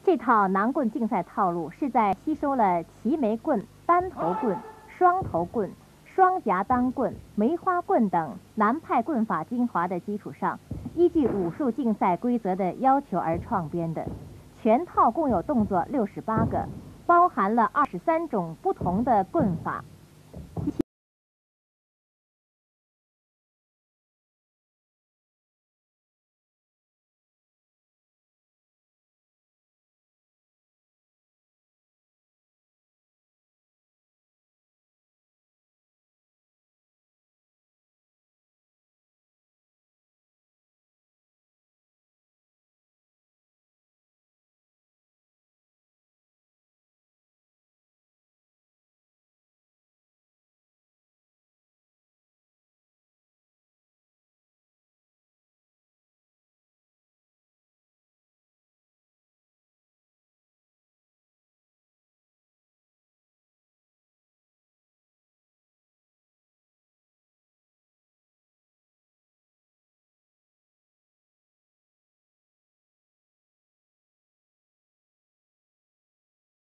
这套囊棍竞赛套路是在吸收了齐眉棍、单头棍、双头棍、双夹裆棍、梅花棍等南派棍法精华的基础上，依据武术竞赛规则的要求而创编的。全套共有动作68个，包含了23种不同的棍法。